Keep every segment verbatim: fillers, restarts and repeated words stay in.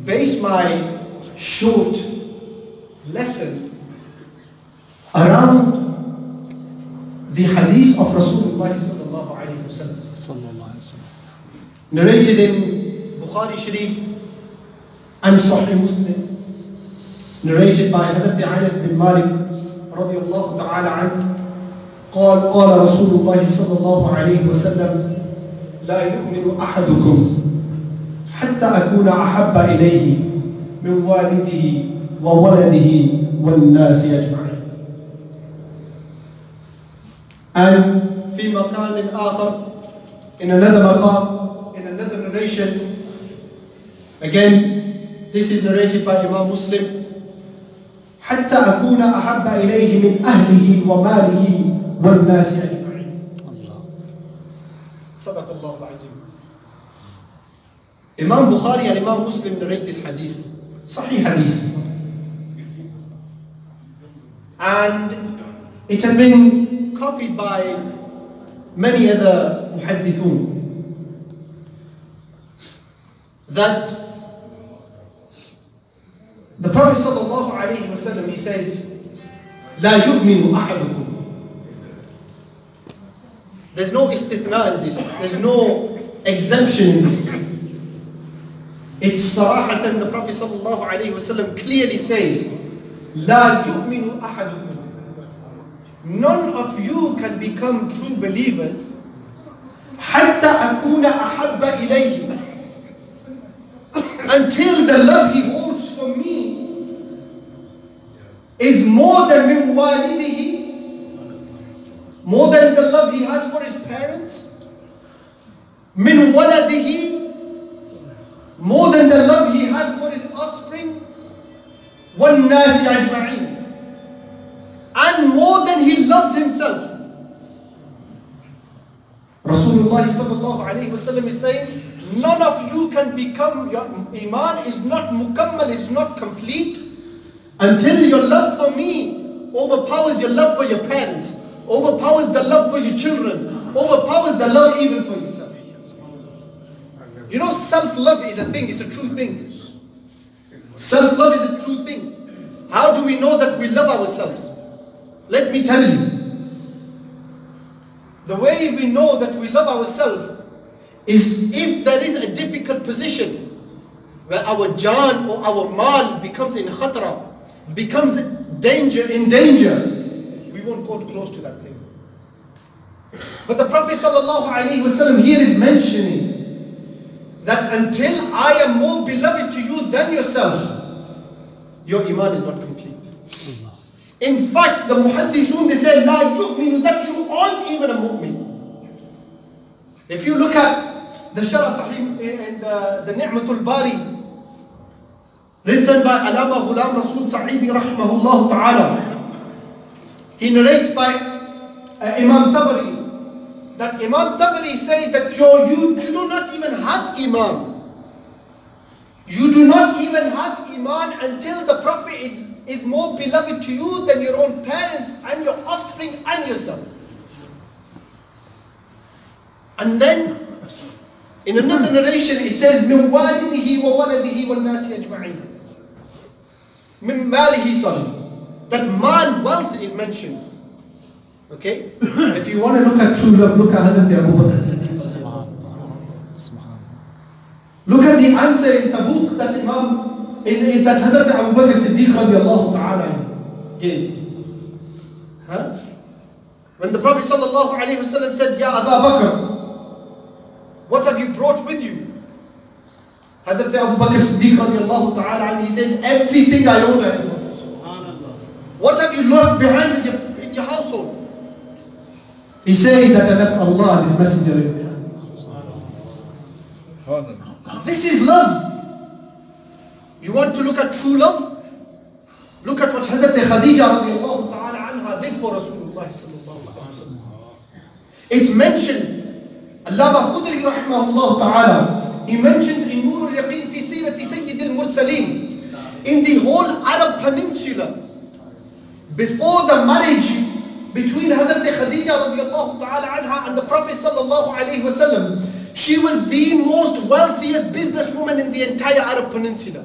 base my short lesson around the hadith of Rasulullah sallallahu alayhi wa sallam, narrated in Bukhari Sharif and Sahih Muslim, narrated by Hazrat Anas bin Malik radiyallahu ta'ala anhu, قال قال رسول الله صلى الله عليه وسلم لا يؤمن أحدكم حتى أكون أحب إليه من والده وولده والناس أجمعين. And في مقام آخر, in another maqam, in another narration, again this is narrated by Imam Muslim, حتى أكون أحب إليه من أهله وماله والناس أجمعين. صدق الله العظيم. Imam Bukhari and Imam Muslim narrate this hadith, Sahih hadith, and it has been copied by many other muhaddithun, that the Prophet sallallahu alayhi wa sallam, he says, لا يؤمن أحدكم. There's no istithna in this, there's no exemption in this. It's sarahatan, the Prophet sallallahu alayhi wa sallam clearly says, لا يؤمن أحدكم. None of you can become true believers حتى أكون أحب إليه, until the love he holds for me is more than min walidihi, more than the love he has for his parents, min waladihi, more than the love he has for his offspring, wan nasi ajma'in, and more than he loves himself. Rasulullah sallallahu alayhi wa sallam is saying, none of you can become, your iman is not mukammal, is not complete, until your love for me overpowers your love for your parents, overpowers the love for your children, overpowers the love even for yourself. You know, self-love is a thing, it's a true thing. Self-love is a true thing. How do we know that we love ourselves? Let me tell you. The way we know that we love ourselves is if there is a difficult position where our jaan or our mal becomes in khatra, becomes danger, in danger, we won't go too close to that thing. But the Prophet sallallahu alaihi wasallam here is mentioning that until I am more beloved to you than yourself, your iman is not complete. In fact, the muhaddithun, they say, la yu'minu, that you aren't even a mu'min. If you look at the Sharh Sahih and the, the Ni'matul Bari, written by Alama Ghulam Rasul Sa'idi rahimahullah ta'ala, he narrates by uh, Imam Tabari, that Imam Tabari says that you, you, you do not even have iman. You do not even have iman until the Prophet is, is more beloved to you than your own parents and your offspring and yourself. And then in another narration it says, min walidihi wa waladihi wal nasi ajma'in. Min malihi, sorry. That mal, wealth is mentioned. Okay? If you want to look at true love, look at Hazrat Abu Bakr. Look at the answer in Tabuk that Imam, in, in that Hazrat Abu Bakr Siddiq radiallahu ta'ala gave. Huh? When the Prophet sallallahu alayhi wa sallam said, Ya Abu Bakr, what have you brought with you? Hazrat Abu Bakr Siddiq radiallahu ta'ala, and he says, everything I own. What have you left behind in your, in your household? He says that I left Allah and His Messenger in there. This is love. You want to look at true love? Look at what Hazrat Khadija radiallahu ta'ala anha did for Rasulullah sallallahu alayhi wa sallam. It's mentioned, Allama Khudri rahimahullah ta'ala, he mentions in Nur al-Yaqeen fi Sirati Sayyid al-Mursaleen, in the whole Arab Peninsula, before the marriage between Hazrat Khadija radiallahu ta'ala anha and the Prophet sallallahu alayhi wa sallam, she was the most wealthiest businesswoman in the the entire Arab Peninsula.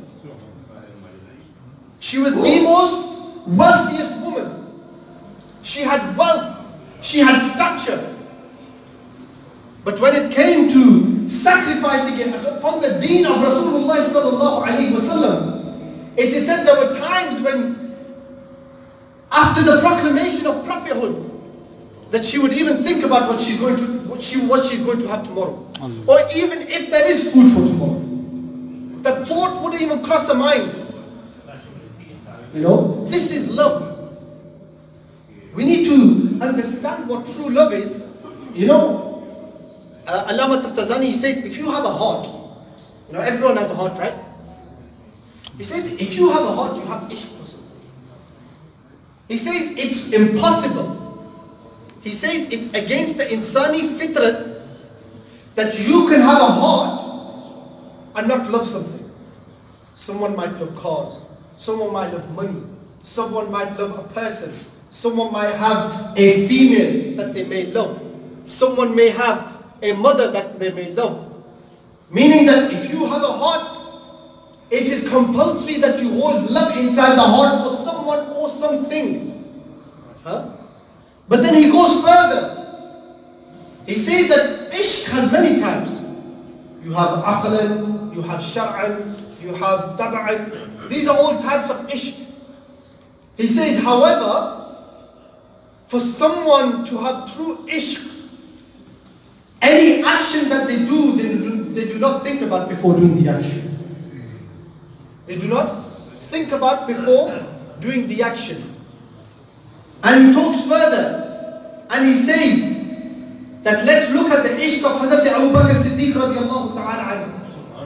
She was the most wealthiest woman. She had wealth. She had stature. But when it came to sacrificing it upon the deen of Rasulullah sallallahu alayhi wa sallam, it is said there were times when, after the proclamation of prophethood, that she would even think about what she's going to, what she, what she's going to have tomorrow, or even if there is food for tomorrow. The thought wouldn't even cross her mind. You know, this is love. We need to understand what true love is. You know, uh, Allama Taftazani, he says, if you have a heart, you know, everyone has a heart, right? He says, if you have a heart, you have ishq for something. He says, it's impossible. He says, it's against the insani fitrat that you can have a heart and not love something. Someone might love cars. Someone might love money. Someone might love a person. Someone might have a female that they may love. Someone may have a mother that they may love. Meaning that if you have a heart, it is compulsory that you hold love inside the heart for someone or something. Huh? But then he goes further. He says that ishq has many types. You have aqlan, you have shar'an, you have tab'an. These are all types of ishq. He says, however, for someone to have true ishq, any action that they do, they do, they do not think about before doing the action. They do not think about before doing the action. And he talks further, and he says that let's look at the ishq of Hazrat Abu Bakr Siddiq radiallahu ta'ala anhu.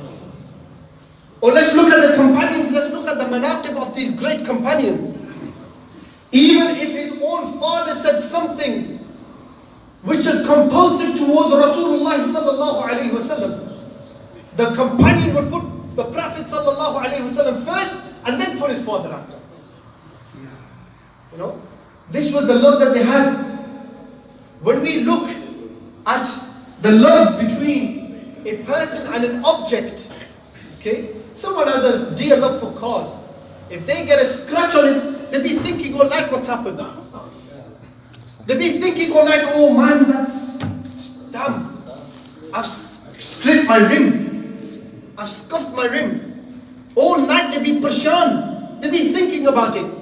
Or let's look at the companions, let's look at the manaqib of these great companions. Even if his own father said something which is compulsive towards Rasulullah sallallahu alayhi wa sallam, the companion would put the Prophet sallallahu alayhi wa sallam first and then put his father after. You know, this was the love that they had. When we look at the love between a person and an object, okay, someone has a dear love for cars. If they get a scratch on it, they'll be thinking, oh, like what's happened. They'll be thinking, oh, like, oh man, that's, that's damn. I've scraped my rim. I've scuffed my rim. All night they'll be parshan. They'll be thinking about it.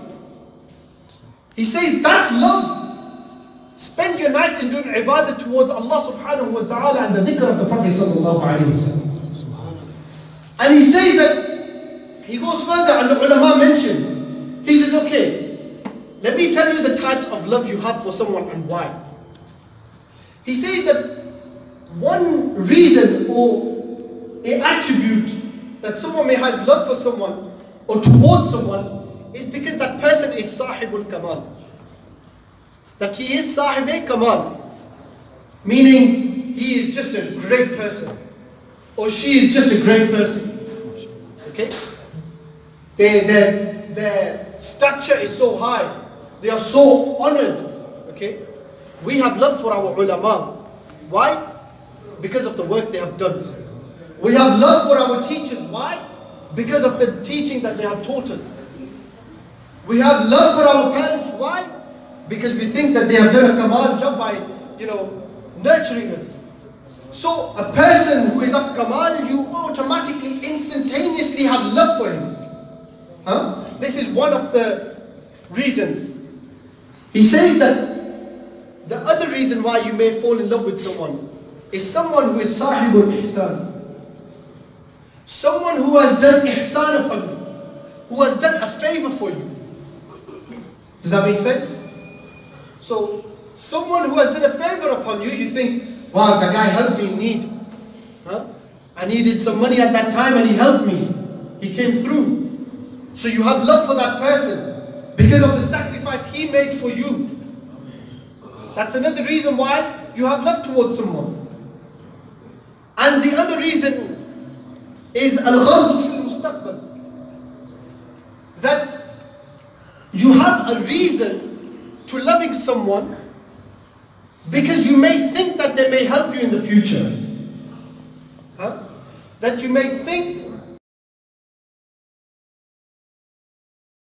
He says, that's love. Spend your nights in doing ibadah towards Allah subhanahu wa ta'ala and the dhikr of the Prophet sallallahu alayhi wa sallam. And he says that, he goes further and the ulama mentioned, he says, okay, let me tell you the types of love you have for someone and why. He says that one reason or an attribute that someone may have love for someone or towards someone is because that person is sahibul kamal. That he is sahib kamal. Meaning he is just a great person. Or she is just a great person. Okay? Their, their, their stature is so high. They are so honored. Okay? We have love for our ulama. Why? Because of the work they have done. We have love for our teachers. Why? Because of the teaching that they have taught us. We have love for our parents. Why? Because we think that they have done a kamal job by, you know, nurturing us. So a person who is of kamal, you automatically, instantaneously have love for him. Huh? This is one of the reasons. He says that the other reason why you may fall in love with someone is someone who is sahibul ihsan. Someone who has done ihsan upon you, who has done a favor for you. Does that make sense? So, someone who has done a favor upon you, you think, wow, that guy helped me in need. Huh? I needed some money at that time and he helped me. He came through. So you have love for that person because of the sacrifice he made for you. That's another reason why you have love towards someone. And the other reason is al-gharz fil mustaqbal. That you have a reason to loving someone because you may think that they may help you in the future. Huh? That you may think